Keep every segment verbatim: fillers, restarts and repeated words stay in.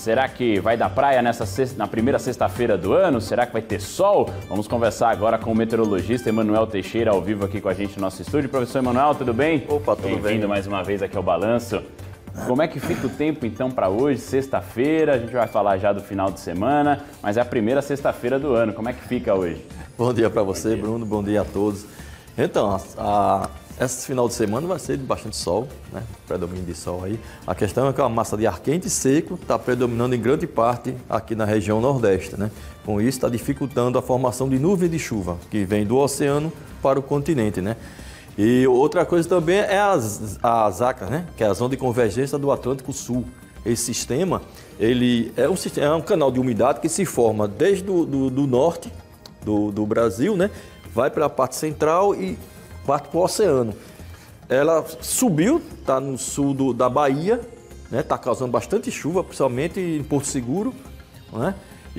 Será que vai dar praia nessa sexta, na primeira sexta-feira do ano? Será que vai ter sol? Vamos conversar agora com o meteorologista Emanuel Teixeira, ao vivo aqui com a gente no nosso estúdio. Professor Emanuel, tudo bem? Opa, tudo bem. Bem-vindo mais uma vez aqui ao Balanço. Como é que fica o tempo então para hoje, sexta-feira? A gente vai falar já do final de semana, mas é a primeira sexta-feira do ano. Como é que fica hoje? Bom dia para você, Bruno. Bom dia a todos. Então, a, a, esse final de semana vai ser de bastante sol, né? Predomínio de sol aí. A questão é que a massa de ar quente e seco está predominando em grande parte aqui na região nordeste, né? Com isso, está dificultando a formação de nuvem de chuva, que vem do oceano para o continente, né? E outra coisa também é as, a ZACA, né? Que é a Zona de Convergência do Atlântico Sul. Esse sistema, ele é um, sistema, é um canal de umidade que se forma desde do, do, do norte do, do Brasil, né? Vai para a parte central e parte para o oceano. Ela subiu, está no sul do, da Bahia, né? Está causando bastante chuva, principalmente em Porto Seguro, né?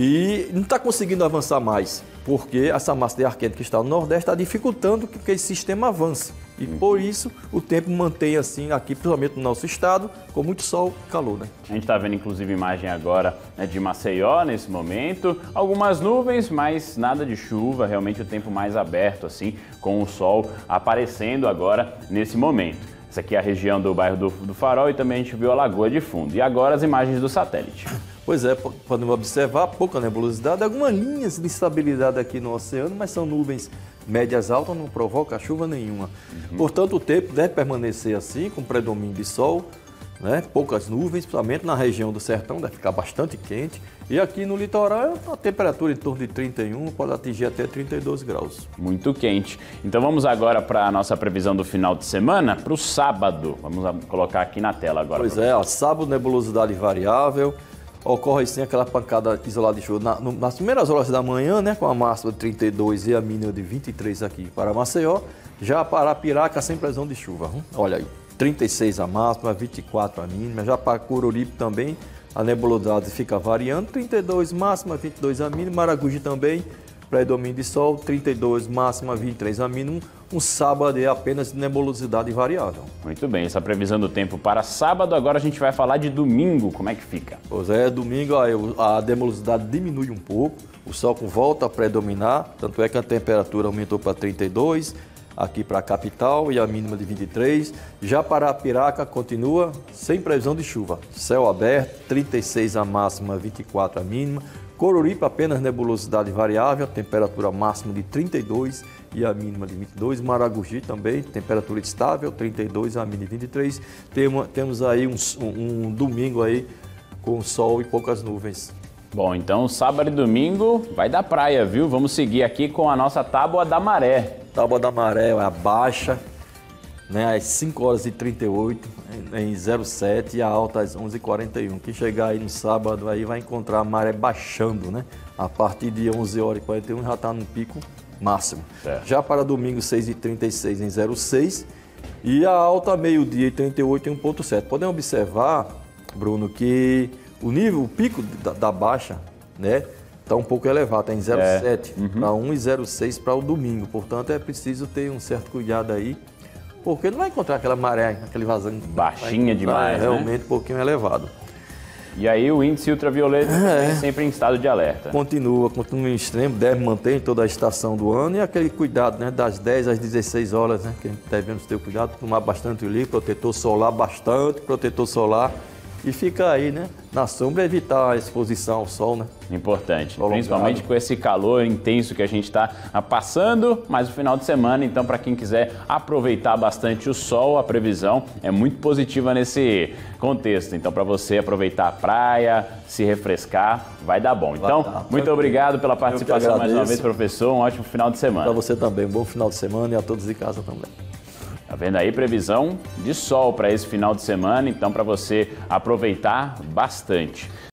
E não está conseguindo avançar mais, porque essa massa de ar quente que está no Nordeste está dificultando que esse sistema avance. E por isso o tempo mantém assim aqui, principalmente no nosso estado, com muito sol e calor, né? A gente está vendo inclusive imagem agora, né, de Maceió nesse momento. Algumas nuvens, mas nada de chuva, realmente o tempo mais aberto assim, com o sol aparecendo agora nesse momento. Essa aqui é a região do bairro do, do Farol e também a gente viu a lagoa de fundo. E agora as imagens do satélite. Pois é, podemos observar pouca nebulosidade, algumas linhas de estabilidade aqui no oceano, mas são nuvens médias altas, não provoca chuva nenhuma. Uhum. Portanto, o tempo deve permanecer assim, com predomínio de sol, né? Poucas nuvens, principalmente na região do sertão, deve ficar bastante quente. E aqui no litoral, a temperatura em torno de trinta e um, pode atingir até trinta e dois graus. Muito quente. Então vamos agora para a nossa previsão do final de semana, para o sábado. Vamos colocar aqui na tela agora. Pois é, ó, sábado nebulosidade variável. Ocorre sim aquela pancada isolada de chuva na, no, nas primeiras horas da manhã, né, com a máxima de trinta e dois e a mínima de vinte e três aqui para Maceió. Já para Piraca, sem previsão de chuva. Hum? Olha aí, trinta e seis a máxima, vinte e quatro a mínima. Já para Coruripe também, a nebulosidade fica variando, trinta e dois máxima, vinte e dois a mínima. Maragogi também, predomínio de sol, trinta e dois máxima, vinte e três a mínima. Um sábado é apenas nebulosidade variável. Muito bem, essa previsão do tempo para sábado. Agora a gente vai falar de domingo, como é que fica? Pois é, domingo a nebulosidade diminui um pouco, o sol volta a predominar, tanto é que a temperatura aumentou para trinta e dois, aqui para a capital, e a mínima de vinte e três. Já para a Piraca continua sem previsão de chuva, céu aberto, trinta e seis a máxima, vinte e quatro a mínima. Coruripe apenas nebulosidade variável, temperatura máxima de trinta e dois e a mínima de vinte e dois. Maragogi também, temperatura estável, trinta e dois, a mínima de vinte e três. Temos, temos aí um, um, um domingo aí com sol e poucas nuvens. Bom, então sábado e domingo vai dar praia, viu? Vamos seguir aqui com a nossa tábua da maré. Tábua da maré é a baixa, né, às cinco horas e trinta e oito em zero sete e a alta às onze e quarenta e um. Quem chegar aí no sábado aí vai encontrar a maré baixando, né? A partir de onze horas e quarenta e um já está no pico máximo. Certo. Já para domingo seis e trinta e seis em zero seis e a alta meio-dia e trinta e oito em um ponto sete. Podem observar, Bruno, que o nível, o pico da, da baixa, né, está um pouco elevado, está em zero sete é. uhum. para um e zero seis para o domingo. Portanto, é preciso ter um certo cuidado aí, porque não vai encontrar aquela maré, aquele vazante. Baixinha demais, é, realmente né? um pouquinho elevado. E aí o índice ultravioleta é sempre em estado de alerta. Continua, continua em extremo, deve manter em toda a estação do ano e aquele cuidado, né, das dez às dezesseis horas, né, que a gente devemos ter cuidado, tomar bastante líquido, protetor solar bastante, protetor solar. E fica aí, né, na sombra, evitar a exposição ao sol, né? Importante, prolongado. Principalmente com esse calor intenso que a gente está passando, mas o final de semana, então, para quem quiser aproveitar bastante o sol, a previsão é muito positiva nesse contexto. Então, para você aproveitar a praia, se refrescar, vai dar bom. Então, dar. muito obrigado pela participação mais uma vez, professor. Um ótimo final de semana. Para você também, um bom final de semana e a todos de casa também. Tá vendo aí? Previsão de sol para esse final de semana, então para você aproveitar bastante.